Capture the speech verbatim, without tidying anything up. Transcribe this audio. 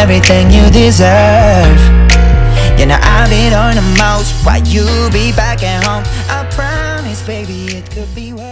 everything you deserve. You know I'll be doing the most while you be back at home. I promise, baby, it could be worse.